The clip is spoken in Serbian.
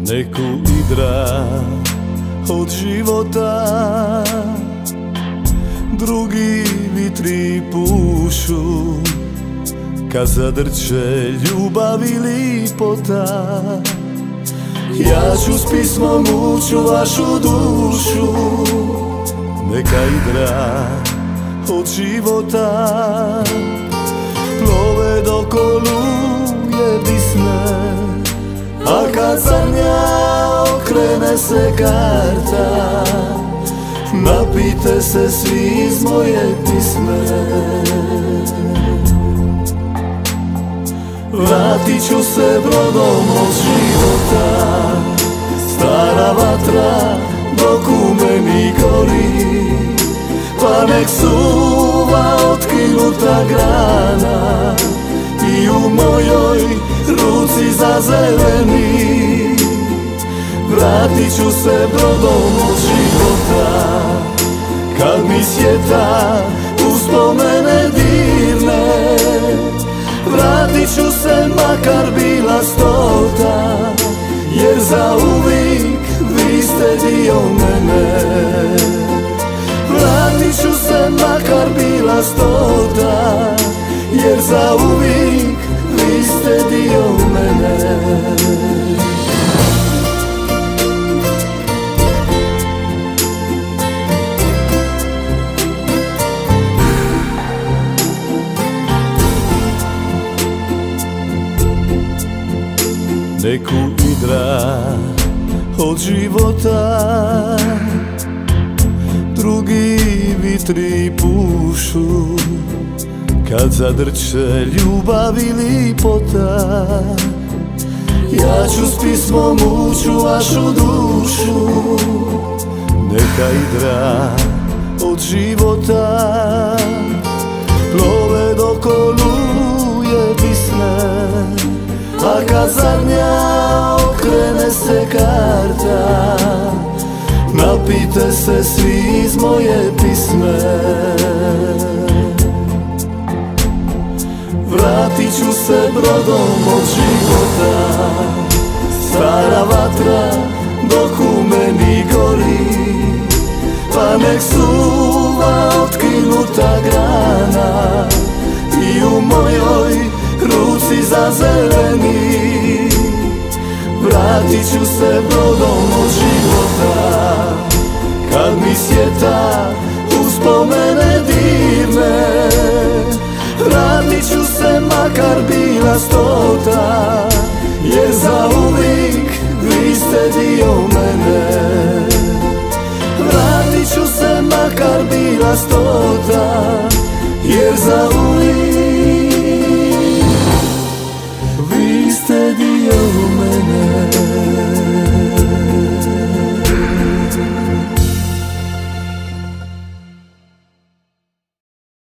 neku igra od života, drugi vitri pušu kad zadrče ljubav i lipota. Ja ću s pismom ući u vašu dušu, neka igra od života plove dok oluje disne, a kad zadnja okrene se karta, napijte se svi iz moje pisme. Vratit ću se brodom od života, stara vatra dok u meni gori, pa nek suva otkinuta grana i u mojoj ruci zazeleni. Vratit ću se brodom od života, kad mi sjeta uspomene dirne. Vratit ću se makar bila stota, jer zauvijek vi ste dio mene. Vratit ću se makar bila stota, jer zauvijek vi ste dio mene. Neku igra od života, drugi vitri pušu kad zadrče ljubav i lipota. Ja ću s pismom ući u vašu dušu, neka igra od života plove dok oluje disne, a kad zadnja okrene se karta, napijte se svi iz moje pisme. Vratit ću se brodom od života, stara vatra dok u meni gori, pa nek suva otkinuta grana i u mojoj ruci zazeleni. Vratit ću se brodom od života, kad mi sjeta uspomene divne. Vratit ću se makar bila stota, jer zauvijek vi ste dio mene. Vratit ću se makar bila stota, jer zauvijek